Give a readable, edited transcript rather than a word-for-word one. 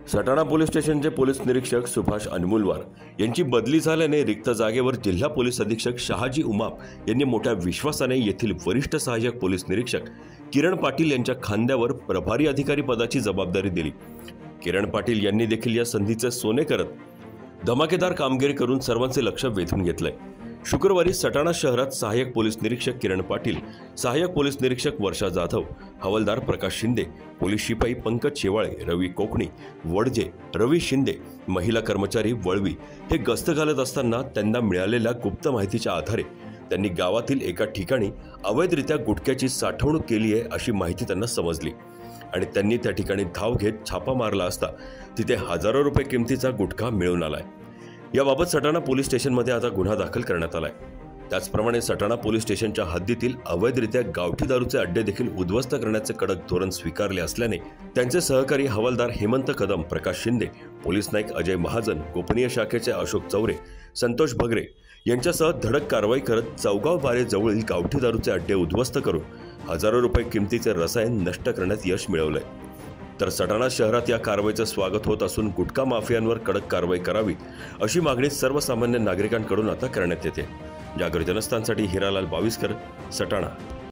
Satana police स्टेशनचे police निरीक्षक सुभाष अनमुलवार यांची बदली झाल्याने रिक्त जागेवर जिल्हा पोलीस अधीक्षक शहाजी उमाप यांनी मोठ्या विश्वासाने येथील वरिष्ठ सहाय्यक पोलीस निरीक्षक किरण पाटील यांच्या खांद्यावर प्रभारी अधिकारी पदाची जबाबदारी दिली। किरण पाटील यांनी देखील या संधीचे सोने करत धमाकेदार कामगिरी करून सर्वांचे लक्ष वेधून घेतले। शुक्रवारी सटाणा शहरात सहाय्यक पोलीस निरीक्षक किरण पाटील, सहाय्यक पोलीस निरीक्षक वर्षा जाधव, हवालदार प्रकाश शिंदे, पोलीस शिपाई पंकज शेवाळे, रवी कोकणी, वडजे, रवी शिंदे, महिला कर्मचारी वळवी हे गस्त घालत असताना त्यांना मिळालेल्या गुप्त माहितीच्या आधारे त्यांनी गावातील एका ठिकाणी अवैधरित्या गुटख्याची साठवणूक केली आहे अशी माहिती त्यांना समजली आणि त्यांनी त्या ठिकाणी धाव घेत छापा मारला असता तिथे हजारो रुपये किमतीचा गुटखा मिळून आलाय। याबाबत सटाणा पोलीस स्टेशनमध्ये आता गुन्हा दाखल करण्यात आलाय। त्याचप्रमाणे सटाणा पोलीस स्टेशनच्या हद्दीतील अवैधरित्या गावठी दारूचे अड्डे देखील उद्ध्वस्त करण्याचे कडक धोरण स्वीकारले असल्याने त्यांचे सहकारी हवालदार हेमंत कदम, प्रकाश शिंदे, पोलीस नाईक अजय महाजन, गोपनीय शाखेचे अशोक चौरे, संतोष भगरे यांच्यासह धडक कारवाई करत चौगाव बारे जवळील गावठी दारूचे अड्डे उद्ध्वस्त करून हजारो रुपये किमतीचे रसायन नष्ट करण्यात यश मिळवलंय। तर सटाणा शहरात या कारवाईचं स्वागत होत असून गुटखा माफियांवर कडक कारवाई करावी अशी मागणी सर्वसामान्य नागरिकांकडून आता करण्यात येते। जागृत जनस्थानसाठी हिरालाल बाविस्कर, सटाणा।